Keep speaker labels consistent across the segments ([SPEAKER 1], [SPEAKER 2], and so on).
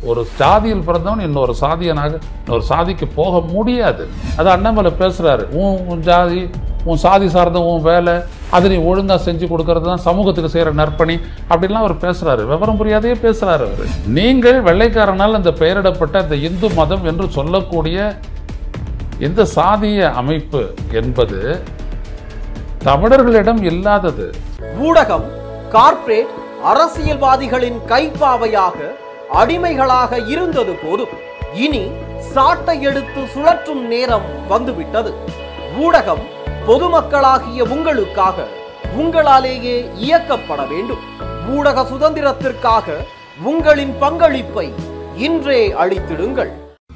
[SPEAKER 1] ஒரு சாதியில் பிறந்தவன் இன்னொரு சாதியனாக இன்னொரு சாதிக்கு போக முடியாது. அது அண்ணாமலை பேசுறாரு. உன் ஜாதி, உன் சாதி சார்ந்த உன் வேலை, அதை நீ ஒழுங்கா செஞ்சு கொடுக்கறது தான் சமூகத்துக்கு செய்யற நற்பணி அப்படின்லாம் அவர் பேசுறாரு. விவரம் புரியாதையே பேசுறாரு அவர். நீங்கள் வெள்ளைக்காரனால் அந்த பெயரிடப்பட்ட அந்த இந்து மதம் என்று சொல்லக்கூடிய இந்த சாதிய அமைப்பு என்பது தமிழர்களிடம் இல்லாதது.
[SPEAKER 2] ஊடகம் கார்ப்பரேட் அரசியல்வாதிகளின் கைப்பாவையாக அடிமைகளாக இருந்தது போதும். இனி சாட்டை எடுத்து சுழற்றும் நேரம் வந்துவிட்டது. ஊடகம் பொதுமக்களாகிய உங்களுக்காக, உங்களாலேயே இயக்கப்பட வேண்டும். ஊடக சுதந்திரத்திற்காக உங்களின் பங்களிப்பை இன்றே அளித்திடுங்கள்.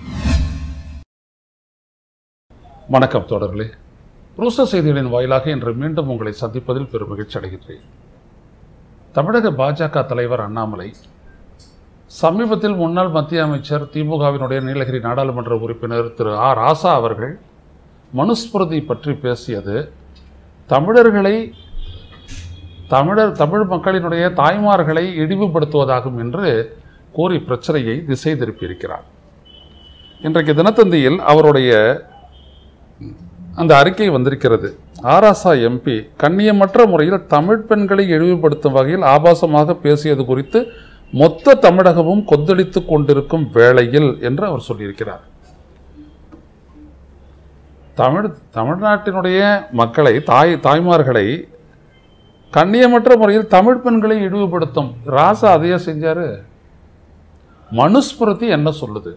[SPEAKER 1] வணக்கம் தோழர்களே. ரூச செய்திகளின் வாயிலாக இன்று மீண்டும் உங்களை சந்திப்பதில் பெரும் மகிழ்ச்சி அடைகின்றேன். தமிழக பாஜக தலைவர் அண்ணாமலை சமீபத்தில் முன்னாள் மத்திய அமைச்சர் திமுகவினுடைய நீலகிரி நாடாளுமன்ற உறுப்பினர் திரு ராசா அவர்கள் மனுஸ்மிருதி பற்றி பேசியது தமிழர்களை தமிழ் மக்களினுடைய தாய்மார்களை இழிவுபடுத்துவதாகும் என்று கூறி பிரச்சனையை திசை திருப்பியிருக்கிறார். இன்றைக்கு தினத்தந்தியில் அவருடைய அந்த அறிக்கை வந்திருக்கிறது. ஆராசா எம்பி கண்ணியமற்ற முறையில் தமிழ் பெண்களை இழிவுபடுத்தும் வகையில் ஆபாசமாக பேசியது குறித்து மொத்த தமிழகமும் கொந்தளித்துக் கொண்டிருக்கும் வேளையில் என்று அவர் சொல்லியிருக்கிறார். தமிழ்நாட்டினுடைய மக்களை, தாய்மார்களை கண்ணியமற்ற முறையில் தமிழ் பெண்களை இழிவுபடுத்தும் ராசா அதையே செஞ்சாரு. மனுஸ்மிருதி என்ன சொல்லுது?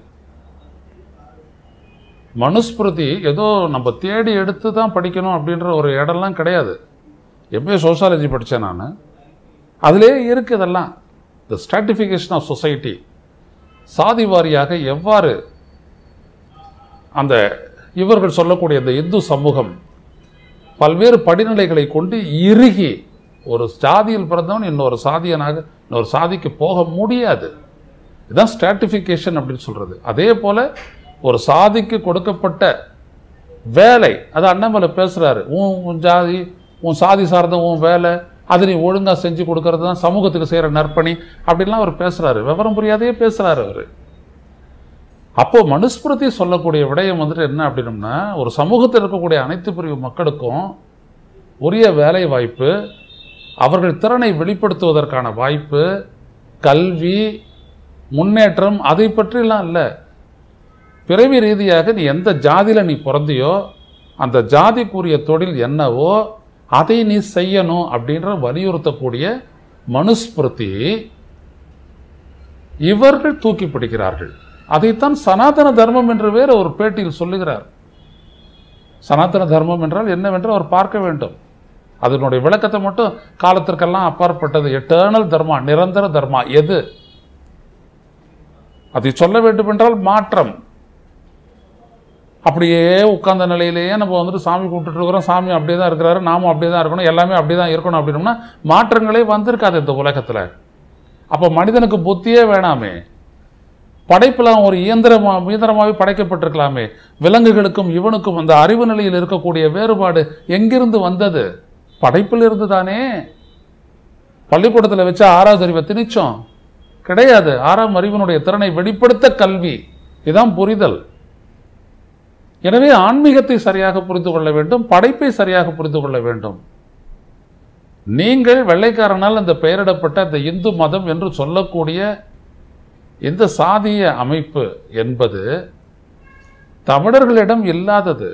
[SPEAKER 1] மனுஸ்மிருதி ஏதோ நம்ம தேடி எடுத்து தான் படிக்கணும் அப்படின்ற ஒரு இடம்லாம் கிடையாது. எம்ஏ சோசியாலஜி படித்தேன் நான். அதிலே இருக்கு இதெல்லாம். த ஸ்ட்ராட்டிஃபிகேஷன் ஆஃப் சொசைட்டி, சாதி வாரியாக எவ்வாறு அந்த இவர்கள் சொல்லக்கூடிய இந்த இந்து சமூகம் பல்வேறு படிநிலைகளை கொண்டு இறுகி ஒரு சாதியில் பிறந்தவன் இன்னொரு சாதியனாக இன்னொரு சாதிக்கு போக முடியாது. இதுதான் ஸ்ட்ராட்டிஃபிகேஷன் அப்படின்னு சொல்றது. அதே போல ஒரு சாதிக்கு கொடுக்கப்பட்ட வேலை, அது அண்ணாமலை பேசுறாரு. உன் ஜாதி, உன் சாதி சார்ந்த உன் வேலை, அதை நீ ஒழுங்கா செஞ்சு கொடுக்கறது தான் சமூகத்துக்கு செய்யற நற்பணி அப்படின்லாம் அவர் பேசுறாரு. விவரம் புரியாதையே பேசுறாரு அவர். அப்போ மனுஸ்மிருதி சொல்லக்கூடிய விடயம் வந்துட்டு என்ன அப்படின்னம்னா, ஒரு சமூகத்தில் இருக்கக்கூடிய அனைத்து பிரிவு மக்களுக்கும் உரிய வேலை வாய்ப்பு, அவர்கள் திறனை வெளிப்படுத்துவதற்கான வாய்ப்பு, கல்வி, முன்னேற்றம், அதை பற்றிலாம் இல்லை. பிறவி ரீதியாக நீ எந்த ஜாதியில் நீ பிறந்தியோ அந்த ஜாதிக்குரிய தொழில் என்னவோ அதை நீ செய்யணும் அப்படின்ற வலியுறுத்தக்கூடிய மனுஸ்மிருதி இவர்கள் தூக்கி பிடிக்கிறார்கள். அதைத்தான் சனாதன தர்மம் என்று வேறு ஒரு பேட்டியில் சொல்லுகிறார். சனாதன தர்மம் என்றால் என்னவென்று அவர் பார்க்க வேண்டும். அதனுடைய விளக்கத்தை மட்டும் காலத்திற்கெல்லாம் அப்பாற்பட்டது. எட்டர்னல் தர்மா, நிரந்தர தர்மா எது? அதை சொல்ல வேண்டும் என்றால் மாற்றம். அப்படியே உட்கார்ந்த நிலையிலேயே நம்ம வந்துட்டு சாமி கூப்பிட்டு இருக்கிறோம், சாமி அப்படியே தான் இருக்கிறாரு, நாமும் அப்படியே தான் இருக்கணும், எல்லாமே அப்படியே தான் இருக்கணும் அப்படின்னோம்னா மாற்றங்களே வந்திருக்காது இந்த உலகத்தில். அப்போ மனிதனுக்கு புத்தியே வேணாமே, படைப்பெல்லாம் ஒரு இயந்திரமாகவே படைக்கப்பட்டிருக்கலாமே. விலங்குகளுக்கும் இவனுக்கும் அந்த அறிவு நிலையில் இருக்கக்கூடிய வேறுபாடு எங்கிருந்து வந்தது? படைப்பில் இருந்து தானே. பள்ளிக்கூடத்தில் வச்சா 6வது அறிவை திணிச்சோம் கிடையாது. 6ஆம் அறிவினுடைய திறனை வெளிப்படுத்த கல்வி, இதுதான் புரிதல். எனவே ஆன்மீகத்தை சரியாக புரிந்து கொள்ள வேண்டும், படைப்பை சரியாக புரிந்து கொள்ள வேண்டும். நீங்கள் வெள்ளைக்காரனால் அந்த பெயரிடப்பட்ட அந்த இந்து மதம் என்று சொல்லக்கூடிய இந்த சாதிய அமைப்பு என்பது தமிழர்களிடம் இல்லாதது.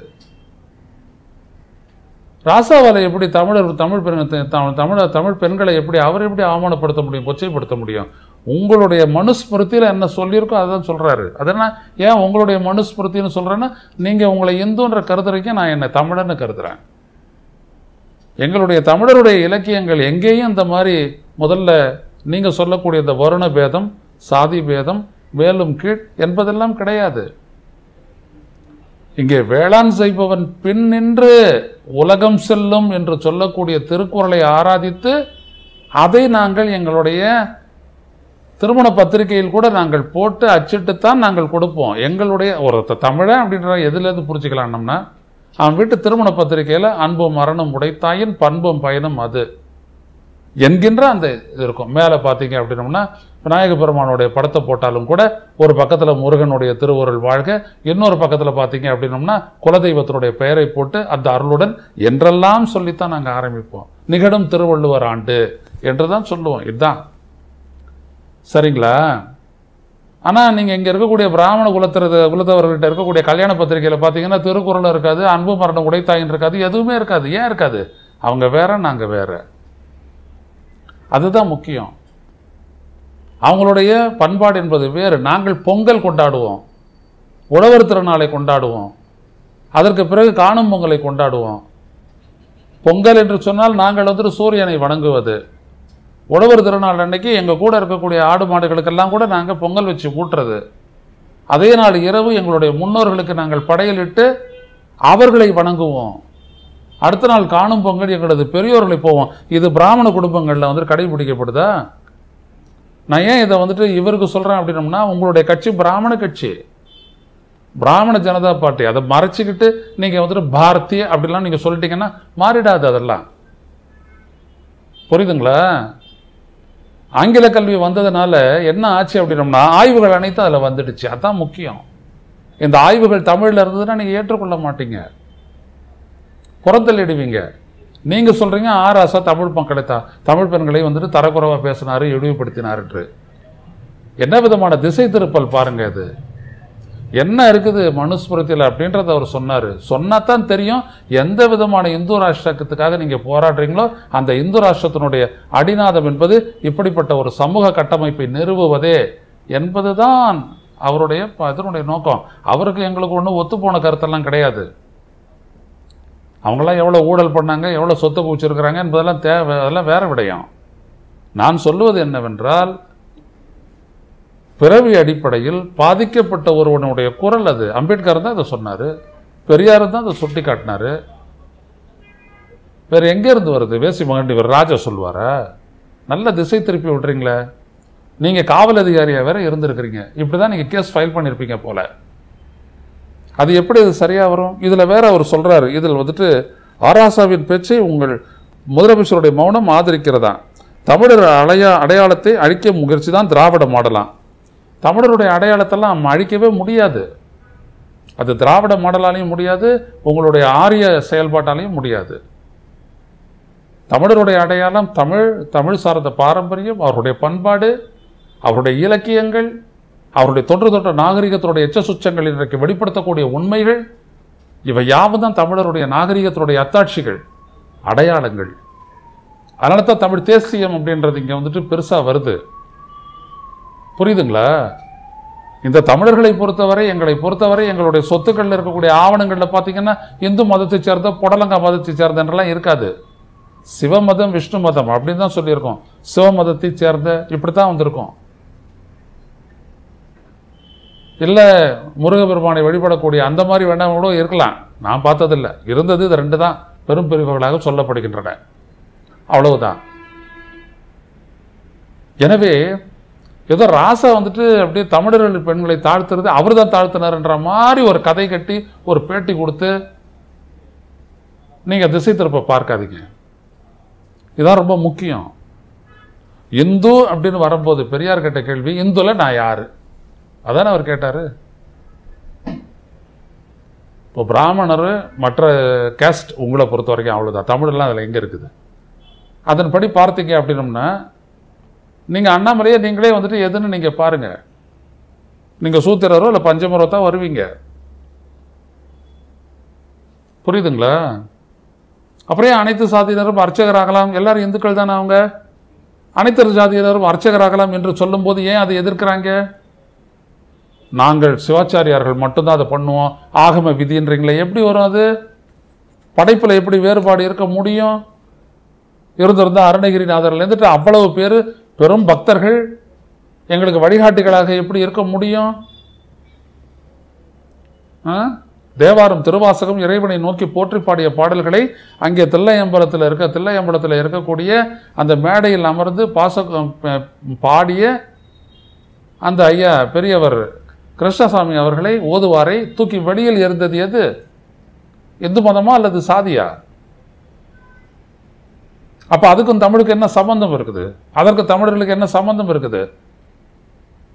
[SPEAKER 1] ராசாவாலை எப்படி தமிழ் பெண்களை எப்படி அவர் எப்படி அவமானப்படுத்த முடியும், கொச்சைப்படுத்த முடியும்? உங்களுடைய மனுஸ்மிருதியில் என்ன சொல்லியிருக்கோ அதான் சொல்றாரு. அதனால் ஏன் உங்களுடைய மனுஸ்மிருத்தின்னு சொல்றேன்னா, நீங்க உங்களை இந்துன்ற கருதுறீங்க, நான் என்னை தமிழன்னு கருதுறேன். எங்களுடைய தமிழருடைய இலக்கியங்கள் எங்கேயும் இந்த மாதிரி முதல்ல நீங்க சொல்லக்கூடிய இந்த வருண பேதம், சாதி பேதம், மேலும் கீழ் என்பதெல்லாம் கிடையாது. இங்கே வேளாண் செய்பவன் பின் நின்று உலகம் செல்லும் என்று சொல்லக்கூடிய திருக்குறளை ஆராதித்து அதை நாங்கள் எங்களுடைய திருமண பத்திரிகையில் கூட நாங்கள் போட்டு அச்சிட்டுத்தான் நாங்கள் கொடுப்போம். எங்களுடைய ஒரு தமிழன் அப்படின்ற எதுலேருந்து புரிஞ்சுக்கலாம்னா, அவன் வீட்டு திருமண பத்திரிகையில் அன்பும் மரணம் உடைத்தாயின் பண்பும் பயனும் அது என்கின்ற அந்த இது இருக்கும். மேலே பார்த்தீங்க அப்படின்னோம்னா விநாயக பெருமானுடைய படத்தை போட்டாலும் கூட ஒரு பக்கத்தில் முருகனுடைய திருவுருள் வாழ்க, இன்னொரு பக்கத்தில் பார்த்தீங்க அப்படின்னோம்னா குலதெய்வத்தினுடைய பெயரை போட்டு அந்த அருளுடன் என்றெல்லாம் சொல்லித்தான் நாங்கள் ஆரம்பிப்போம். நிகழும் திருவள்ளுவர் ஆண்டு என்று தான் சொல்லுவோம். இதுதான் சரிங்களா? ஆனால் நீங்கள் இங்கே இருக்கக்கூடிய பிராமண குலத்தவர்கள்ட்ட இருக்கக்கூடிய கல்யாண பத்திரிகையில் பார்த்தீங்கன்னா திருக்குறள் இருக்காது, அன்பு மரணம் உடைத்தாயின் இருக்காது, எதுவுமே இருக்காது. ஏன் இருக்காது? அவங்க வேற, நாங்கள் வேற. அதுதான் முக்கியம். அவங்களுடைய பண்பாடு என்பது வேறு. நாங்கள் பொங்கல் கொண்டாடுவோம், உழவர் திருநாளை கொண்டாடுவோம், அதற்கு பிறகு காணும் பொங்கலை கொண்டாடுவோம். பொங்கல் என்று சொன்னால் நாங்கள் சூரியனை வணங்குவது. உழவர் திருநாள் அன்னைக்கு எங்கள் கூட இருக்கக்கூடிய ஆடு மாடுகளுக்கெல்லாம் கூட நாங்கள் பொங்கல் வச்சு ஊட்டுறது. அதே நாள் இரவு எங்களுடைய முன்னோர்களுக்கு நாங்கள் படையலிட்டு அவர்களை வணங்குவோம். அடுத்த நாள் காணும் பொங்கல் எங்களது பெரியோர்களை போவோம். இது பிராமண குடும்பங்களில் கடைபிடிக்கப்படுதா? நான் ஏன் இதை இவருக்கு சொல்கிறேன் அப்படின்னோம்னா, உங்களுடைய கட்சி பிராமண கட்சி, பிராமண ஜனதா பார்ட்டி. அதை மறைச்சிக்கிட்டு நீங்கள் பாரதிய அப்படிலாம் நீங்கள் சொல்லிட்டீங்கன்னா மாறிடாது. அதெல்லாம் புரியுதுங்களா? ஆங்கில கல்வி வந்ததுனால என்ன ஆச்சு அப்படின்னோம்னா, ஆய்வுகள் அனைத்தும் அதில் வந்துடுச்சு. அதான் முக்கியம். இந்த ஆய்வுகள் தமிழில் இருந்ததுன்னா நீங்கள் ஏற்றுக்கொள்ள மாட்டீங்க, புறத்தள்ளிடுவீங்க. நீங்கள் சொல்கிறீங்க ஆராசா தமிழ் மக்களைத்தா தமிழ் பெண்களை தரக்குறைவாக பேசினாரு, இழிவுபடுத்தினாரு. என்ன விதமான திசை திருப்பல் பாருங்க. இது என்ன இருக்குது மனுஸ்மிருதியில் அப்படின்றத அவர் சொன்னார். சொன்னாதான் தெரியும் எந்த விதமான இந்து ராஷ்டிரத்துக்காக நீங்கள் போராடுறீங்களோ அந்த இந்து ராஷ்டிரத்தினுடைய அடிநாதம் என்பது இப்படிப்பட்ட ஒரு சமூக கட்டமைப்பை நிறுவுவதே என்பதுதான் அவருடைய இதனுடைய நோக்கம். அவருக்கு எங்களுக்கு ஒன்றும் ஒத்துப்போன கருத்தெல்லாம் கிடையாது. அவங்களாம் எவ்வளோ ஊழல் பண்ணாங்க, எவ்வளோ சொத்து குவிச்சிருக்கிறாங்க என்பதெல்லாம் அதெல்லாம் வேற விடயம். நான் சொல்லுவது என்னவென்றால், பிறவி அடிப்படையில் பாதிக்கப்பட்ட ஒருவனுடைய குரல் அது. அம்பேத்கர் தான் அதை சொன்னார், பெரியார் தான் அதை சுட்டி காட்டினார். வேறு எங்கேருந்து வருது? வேசி மகண்டி ராஜா சொல்வாரா? நல்ல திசை திருப்பி விட்றீங்களே. நீங்கள் காவல் அதிகாரியாக வேற இருந்திருக்கிறீங்க, இப்படி தான் நீங்கள் கேஸ் ஃபைல் பண்ணியிருப்பீங்க போல. அது எப்படி இது சரியாக வரும்? இதில் வேற அவர் சொல்கிறாரு, இதில் ஆராசாவின் பேச்சை உங்கள் முதலமைச்சருடைய மௌனம் ஆதரிக்கிறதா? தமிழர் அடையாளத்தை அழிக்க முயற்சி தான் திராவிட மாடலாம். தமிழருடைய அடையாளத்தெல்லாம் அழிக்கவே முடியாது. அது திராவிட மாடலாலையும் முடியாது, உங்களுடைய ஆரிய செயல்பாட்டாலையும் முடியாது. தமிழருடைய அடையாளம் தமிழ் சார்ந்த பாரம்பரியம், அவருடைய பண்பாடு, அவருடைய இலக்கியங்கள், அவருடைய தொன்ற நாகரிகத்தினுடைய எச்ச சுச்சங்கள், இன்றைக்கு வெளிப்படுத்தக்கூடிய உண்மைகள், இவை யாவும் தான் தமிழருடைய நாகரிகத்தினுடைய அத்தாட்சிகள், அடையாளங்கள். அதனால தான் தமிழ் தேசியம் அப்படின்றது இங்கே பெருசாக வருது. புரியுதுங்களா? இந்த தமிழர்களை பொறுத்தவரை, எங்களை பொறுத்தவரை, எங்களுடைய சொத்துக்களில் இருக்கக்கூடிய ஆவணங்களில் பார்த்தீங்கன்னா இந்து மதத்தை சேர்ந்த, புடலங்கா மதத்தை சேர்ந்த என்றெல்லாம் இருக்காது. சிவமதம், விஷ்ணு மதம் அப்படின்னு தான் சொல்லியிருக்கோம். சிவ மதத்தை சேர்ந்த இப்படித்தான் வந்திருக்கோம். இல்லை முருகப்பெருமானை வழிபடக்கூடிய அந்த மாதிரி வேண்டாம் கூட இருக்கலாம். நான் பார்த்ததில்லை. இருந்தது இது ரெண்டு தான் பெரும் பிரிவுகளாக சொல்லப்படுகின்றன. அவ்வளவுதான். எனவே ஏதோ ராசா அப்படியே தமிழர்கள் பெண்களை தாழ்த்துறது அவர் தான் தாழ்த்தினார்ன்ற மாதிரி ஒரு கதை கட்டி ஒரு பேட்டி கொடுத்து நீங்க திசை திருப்ப பார்க்காதீங்க. இதுதான் ரொம்ப முக்கியம். இந்து அப்படின்னு வரும்போது பெரியார் கேட்ட கேள்வி, இந்துல நான் யாரு? அதானே அவர் கேட்டாரு. இப்போ பிராமணர் மற்ற கேஸ்ட் உங்களை பொறுத்த வரைக்கும் அவ்வளவுதான். தமிழ்லாம் அதில் எங்க இருக்குது? அதன்படி பார்த்தீங்க அப்படின்னம்னா நீங்க அண்ணாமலையை நீங்களே எதுன்னு நீங்க பாருங்க. நீங்க சூத்திரரோ இல்லை பஞ்சமரோ தான் வருவீங்க. புரியுதுங்களா? அப்புறம் அனைத்து சாதியினரும் அர்ச்சகராகலாம், எல்லாரும் இந்துக்கள் தானே அவங்க, அனைத்து ஜாதியினரும் அர்ச்சகராகலாம் என்று சொல்லும் போது ஏன் அதை எதிர்க்கிறாங்க? நாங்கள் சிவாச்சாரியார்கள் மட்டும்தான் அதை பண்ணுவோம், ஆகம விதின்றீங்களே, எப்படி வரும் அது? படைப்புல எப்படி வேறுபாடு இருக்க முடியும்? இருந்திருந்த அருணகிரிநாதர்ல அவ்வளவு பேர் பெரும் பக்தர்கள் எங்களுக்கு வழிகாட்டிகளாக எப்படி இருக்க முடியும்? தேவாரம் திருவாசகம் இறைவனை நோக்கி போற்றி பாடிய பாடல்களை அங்கே தில்லையம்பலத்தில் இருக்கக்கூடிய அந்த மேடையில் அமர்ந்து பாடிய அந்த ஐயா பெரியவர் கிருஷ்ணசாமி அவர்களை ஓதுவாரை தூக்கி வெளியில் எறிந்தது எது? இந்து மதமா அல்லது சாதியா? அப்ப அதுக்கும் தமிழுக்கு என்ன சம்பந்தம் இருக்குது? அதற்கு தமிழர்களுக்கு என்ன சம்பந்தம் இருக்குது?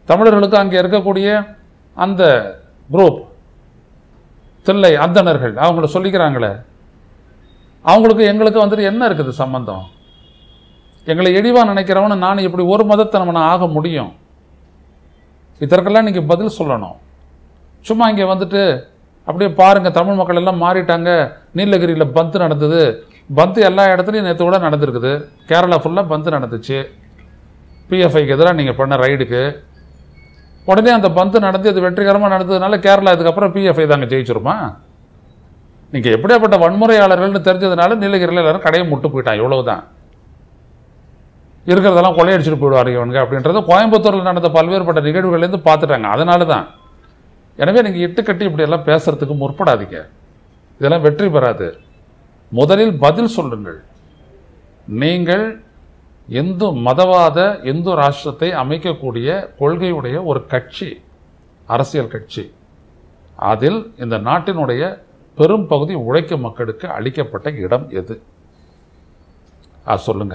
[SPEAKER 1] தமிழர்களுக்கு அங்கே இருக்கக்கூடிய அந்த குரூப் தில்லை அந்தணர்கள் அவங்கள சொல்லிக்கிறாங்களே, அவங்களுக்கு எங்களுக்கு வந்துட்டு என்ன இருக்குது சம்பந்தம்? எங்களை இழிவா நினைக்கிறவன நான் இப்படி ஒரு மதத்தை நம்ம ஆக முடியும்? இதற்கெல்லாம் நீங்க பதில் சொல்லணும். சும்மா இங்கே வந்துட்டு அப்படியே பாருங்க, தமிழ் மக்கள் எல்லாம் மாறிட்டாங்க, நீலகிரியில் பந்து நடந்தது, பந்து எல்லா இடத்துலையும் நேற்று கூட நடந்திருக்குது, கேரளா ஃபுல்லாக பந்து நடந்துச்சு, பிஎஃப்ஐக்கு எதிராக நீங்கள் பண்ண ரைடுக்கு உடனே அந்த பந்து நடந்து அது வெற்றிகரமாக நடந்ததுனால கேரளா இதுக்கப்புறம் பிஎஃப்ஐ தாங்க ஜெயிச்சிருமா? நீங்கள் எப்படியாப்பட்ட வன்முறையாளர்கள்னு தெரிஞ்சதுனால நீலகிரியில் எல்லாரும் கடையை முட்டு போயிட்டான், இவ்வளவுதான். இருக்கிறதெல்லாம் கொள்ளையடிச்சிட்டு போயிடுவார் இவனுங்க அப்படின்றத கோயம்புத்தூரில் நடந்த பல்வேறுபட்ட நிகழ்வுகள்லேருந்து பார்த்துட்டாங்க. அதனால தான். எனவே நீங்கள் இட்டுக்கட்டி இப்படியெல்லாம் பேசுறதுக்கு முற்படாதீங்க. இதெல்லாம் வெற்றி பெறாது. முதலில் பதில் சொல்லுங்கள். நீங்கள் இந்து மதவாத இந்து ராஷ்டிரத்தை அமைக்கக்கூடிய கொள்கையுடைய ஒரு கட்சி, அரசியல் கட்சி. அதில் இந்த நாட்டினுடைய பெரும் பகுதி உழைக்கும் மக்களுக்கு அளிக்கப்பட்ட இடம் எது? அது சொல்லுங்க.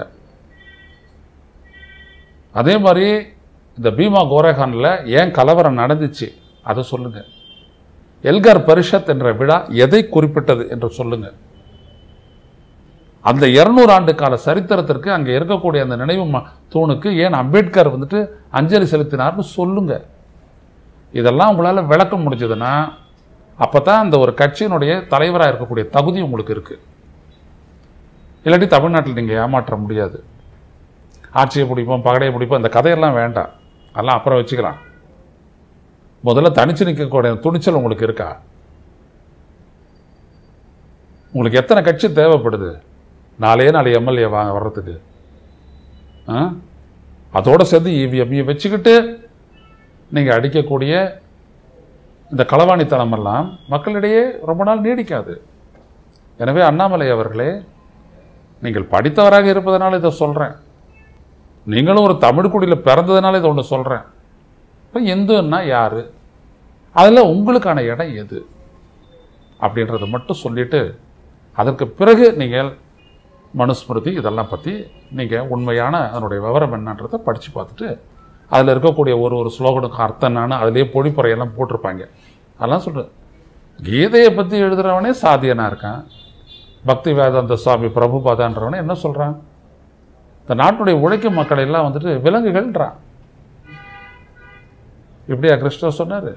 [SPEAKER 1] அதே மாதிரி இந்த பீமா கோரேகானில் ஏன் கலவரம் நடந்துச்சு அதை சொல்லுங்க. எல்கார் பரிஷத் என்ற விழா எதை குறிப்பிட்டது என்று சொல்லுங்க. அந்த 200 ஆண்டு கால சரித்திரத்திற்கு அங்கே இருக்கக்கூடிய அந்த நினைவு தூணுக்கு ஏன் அம்பேத்கர் வந்துட்டு அஞ்சலி செலுத்தினார்னு சொல்லுங்க. இதெல்லாம் உங்களால் விளக்க முடிஞ்சதுன்னா அப்பதான் அந்த ஒரு கட்சியினுடைய தலைவராக இருக்கக்கூடிய தகுதி உங்களுக்கு இருக்கு. இல்லாட்டி தமிழ்நாட்டில் நீங்கள் ஏமாற்ற முடியாது. ஆட்சியை பிடிப்போம், பகடையை பிடிப்போம், இந்த கதையெல்லாம் வேண்டாம், அதெல்லாம் அப்புறம் வச்சுக்கலாம். முதல்ல தனிச்சு நிற்கக்கூடிய துணிச்சல் உங்களுக்கு இருக்கா? உங்களுக்கு எத்தனை கட்சி தேவைப்படுது 4 எம்எல்ஏ வர்றதுக்கு? அதோட சேர்ந்து இவிஎம் வச்சுக்கிட்டு நீங்கள் அடிக்கக்கூடிய இந்த களவாணித்தனம் எல்லாம் மக்களிடையே ரொம்ப நாள் நீடிக்காது. எனவே அண்ணாமலை அவர்களே, நீங்கள் படித்தவராக இருப்பதனால இதை சொல்கிறேன். நீங்களும் ஒரு தமிழ் குடியில் பிறந்ததுனால இதை ஒன்று சொல்கிறேன். இப்போ இந்துன்னா யார், அதில் உங்களுக்கான இடம் எது அப்படின்றத மட்டும் சொல்லிட்டு அதற்கு பிறகு நீங்கள் மனுஸ்மிருதி இதெல்லாம் பற்றி நீங்கள் உண்மையான அதனுடைய விவரம் என்னன்றதை படித்து பார்த்துட்டு அதில் இருக்கக்கூடிய ஒரு ஸ்லோகனுக்கு அர்த்தம் என்னன்னு அதிலேயே பொழிப்புரையெல்லாம் போட்டிருப்பாங்க. அதெல்லாம் சொல்கிறேன். கீதையை பற்றி எழுதுகிறவனே சாதியனாக இருக்கான். பக்தி வேதாந்த சுவாமி பிரபுபாதான்றவனே என்ன சொல்கிறான்? இந்த நாட்டுடைய உழைக்கும் மக்களை எல்லாம் வந்துட்டு விலங்குகள்ன்றான். இப்படியா கிருஷ்ணர் சொன்னார்?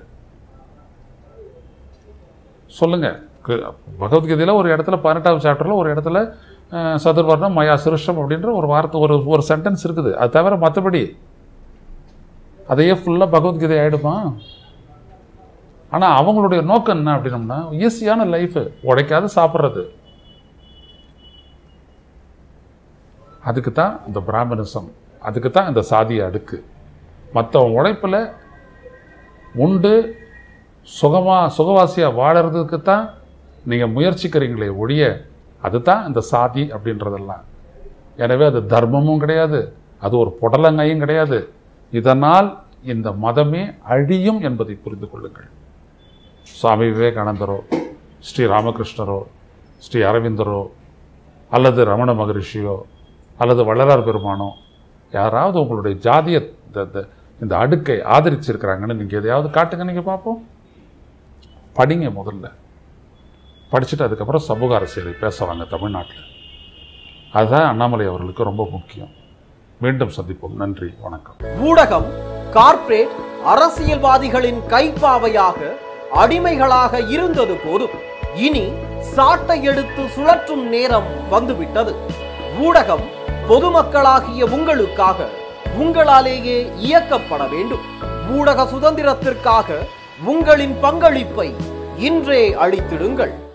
[SPEAKER 1] சொல்லுங்க. பகவத்கீதையில் ஒரு இடத்துல 18வது சாப்டரில் ஒரு இடத்துல சதுர்வர்ணம் மயா சிருஷ்டம் அப்படின்ற ஒரு வார்த்தை ஒரு சென்டென்ஸ் இருக்குது. அது தவிர மற்றபடி அதையே ஃபுல்லாக பகவத்கீதை ஆகிடுமா? ஆனால் அவங்களுடைய நோக்கம் என்ன அப்படின்னம்னா ஈஸியான லைஃபு, உழைக்காது சாப்பிட்றது. அதுக்கு தான் இந்த பிராமணிசம், அதுக்கு தான் இந்த சாதிய அடுக்கு. மற்ற உழைப்பில் உண்டு சுகவாசியாக வாழறதுக்கு தான் நீங்கள் முயற்சிக்கிறீங்களே ஒழிய அதுதான் இந்த சாதி அப்படின்றதெல்லாம். எனவே அது தர்மமும் கிடையாது, அது ஒரு புடலங்கையும் கிடையாது. இதனால் இந்த மதமே அழியும் என்பதை புரிந்து கொள்ளுங்கள். சுவாமி விவேகானந்தரோ, ஸ்ரீ ராமகிருஷ்ணரோ, ஸ்ரீ அரவிந்தரோ, அல்லது ரமண மகரிஷியோ, அல்லது வள்ளலார் பெருமானோ யாராவது உங்களுடைய ஜாதிய இந்த அடுக்கை ஆதரிச்சிருக்கிறாங்கன்னு நீங்கள் எதையாவது காட்டுங்க, நீங்கள் பார்ப்போம். படிங்க, முதல்ல படிச்சுட்டு அதுக்கப்புறம் சமூக அரசியலை பேசுவாங்க தமிழ்நாட்டில். அதுதான் அண்ணாமலை அவர்களுக்கு ரொம்ப முக்கியம். மீண்டும் சந்திப்போம். நன்றி, வணக்கம்.
[SPEAKER 2] ஊடகம் கார்ப்பரேட் அரசியல்வாதிகளின் கைப்பாவையாக அடிமைகளாக இருந்தது போதும், இனி சாட்டை எடுத்து சுழற்றும் நேரம் வந்துவிட்டது. ஊடகம் பொதுமக்களாகிய உங்களுக்காக, உங்களாலேயே இயக்கப்பட வேண்டும். ஊடக சுதந்திரத்திற்காக உங்களின் பங்களிப்பை இன்றே அளித்திடுங்கள்.